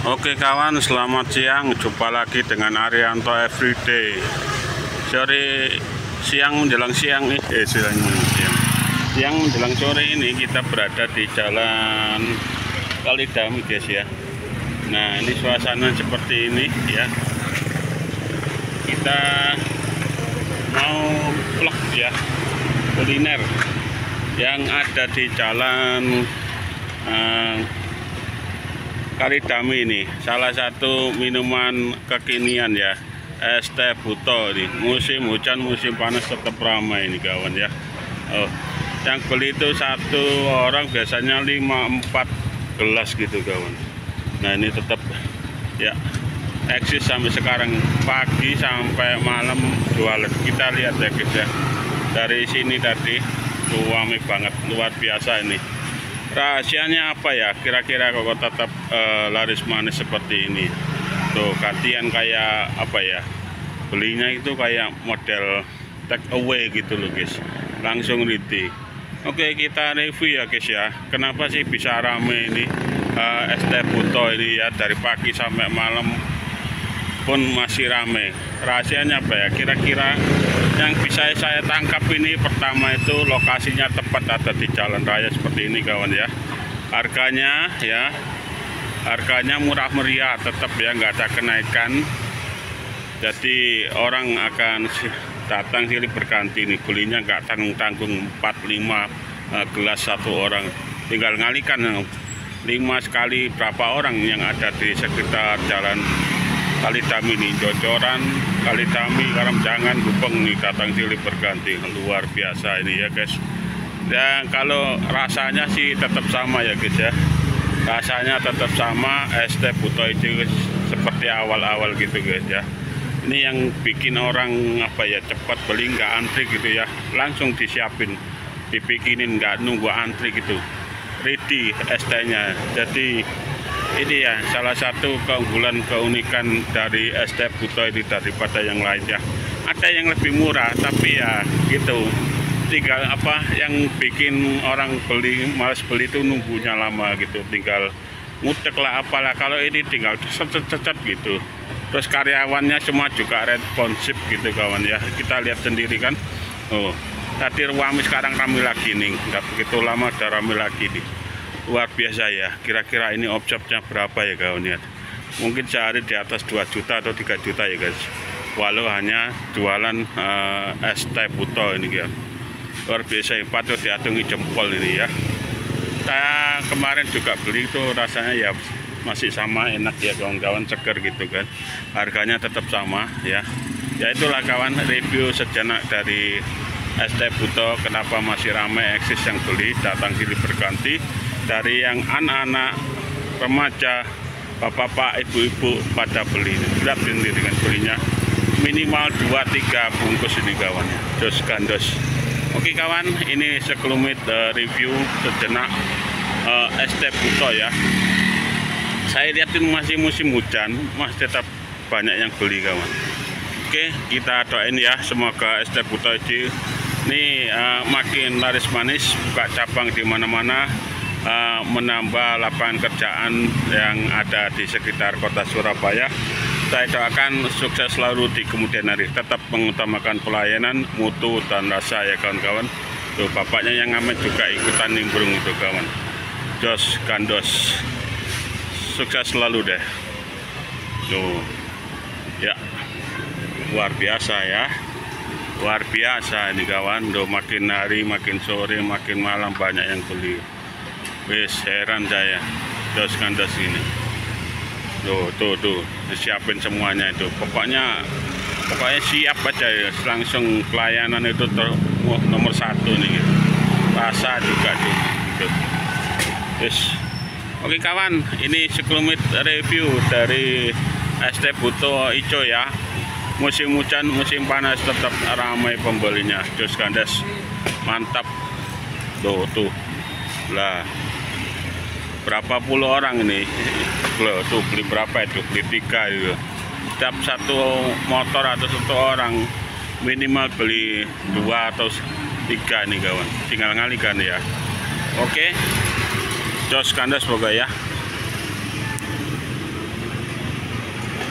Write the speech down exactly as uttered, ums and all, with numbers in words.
Oke kawan, selamat siang. Jumpa lagi dengan Arianto Everyday. Sore siang menjelang siang nih, eh siang menjelang siang. Siang menjelang sore ini kita berada di Jalan Kalidami guys ya. Nah ini suasana seperti ini ya. Kita mau vlog ya kuliner yang ada di Jalan uh, Kalidami ini, salah satu minuman kekinian ya, es teh buto ini. Musim hujan, musim panas tetap ramai ini kawan ya. Oh, yang beli itu satu orang biasanya lima empat gelas gitu kawan. Nah ini tetap ya eksis sampai sekarang, pagi sampai malam jualan. Kita lihat ya guys ya, dari sini tadi ramai banget, luar biasa ini. Rahasianya apa ya kira-kira kok tetap uh, laris manis seperti ini? Tuh gantian kayak apa ya, belinya itu kayak model take away gitu loh guys, langsung ready. Oke kita review ya guys ya, kenapa sih bisa rame ini uh, es teh buto ini ya, dari pagi sampai malam pun masih rame. Rahasianya apa ya kira-kira? Yang bisa saya tangkap ini, pertama itu lokasinya tepat ada di jalan raya seperti ini kawan ya. Harganya ya, harganya murah meriah tetap ya, nggak ada kenaikan. Jadi orang akan datang sini berganti nih, belinya nggak tanggung-tanggung empat lima gelas satu orang. Tinggal ngalikan lima sekali berapa orang yang ada di sekitar jalan Kalidami ini, Jocoran, Kalidami, Karamjangan, Gubeng nih datang silih berganti, luar biasa ini ya guys. Dan kalau rasanya sih tetap sama ya guys ya, rasanya tetap sama, es teh buto itu seperti awal-awal gitu guys ya. Ini yang bikin orang apa ya cepat beli, nggak antri gitu ya, langsung disiapin, dibikinin, nggak nunggu antri gitu, ready es tehnya. Jadi ini ya salah satu keunggulan keunikan dari es teh buto ini daripada yang lain ya. Ada yang lebih murah tapi ya gitu, tinggal apa yang bikin orang beli males beli itu nunggunya lama gitu, tinggal ngudek lah apalah. Kalau ini tinggal cet-cet gitu, terus karyawannya semua juga responsif gitu kawan ya. Kita lihat sendiri kan, oh tadi ramai, sekarang ramai lagi nih, nggak begitu lama udah ramai lagi nih. Luar biasa ya. Kira-kira ini omsetnya berapa ya kawan ya? Mungkin sehari di atas dua juta atau tiga juta ya guys, walau hanya jualan uh, es teh buto ini ya. Luar biasa, patut diatungi jempol ini ya. Saya kemarin juga beli itu, rasanya ya masih sama, enak ya kawan-kawan, seger gitu kan. Harganya tetap sama ya. Ya itulah kawan, review sejenak dari es teh buto, kenapa masih ramai, eksis yang beli, datang silih berganti. Dari yang anak-anak, remaja, bapak-bapak, ibu-ibu pada beli. Lihat sendiri dengan belinya minimal dua tiga bungkus ini kawannya, dos gandos. Oke kawan, ini sekelumit uh, review sejenak uh, es teh buto ya. Saya lihatin masih musim hujan, masih tetap banyak yang beli kawan. Oke, kita doain ya, semoga es teh buto ini, ini uh, makin laris manis, buka cabang di mana-mana. Uh, menambah lapangan kerjaan yang ada di sekitar kota Surabaya. Saya doakan sukses selalu di kemudian hari, tetap mengutamakan pelayanan, mutu dan rasa ya kawan-kawan. Tuh bapaknya yang ngamen juga ikutan nimbrung itu kawan. Jos gandos, sukses selalu deh. Tuh ya, luar biasa ya, luar biasa ini kawan. Tuh makin hari makin sore makin malam banyak yang beli. Wes heran saya, dos gandos ini. Tuh, tuh, tuh, disiapin semuanya itu. Pokoknya, pokoknya siap aja ya. Langsung pelayanan itu ter, nomor satu nih. Gitu. Rasa juga tuh. Gitu. Yes. Oke kawan, ini sekelumit review dari es teh buto ijo ya. Musim hujan, musim panas tetap ramai pembelinya. Dos gandos, mantap. Tuh, tuh, lah. Berapa puluh orang ini loh, tuh beli berapa itu, beli tiga itu. Setiap satu motor atau satu orang minimal beli dua atau tiga nih kawan, tinggal ngalikan ya. Oke, jos gandos pokoknya ya.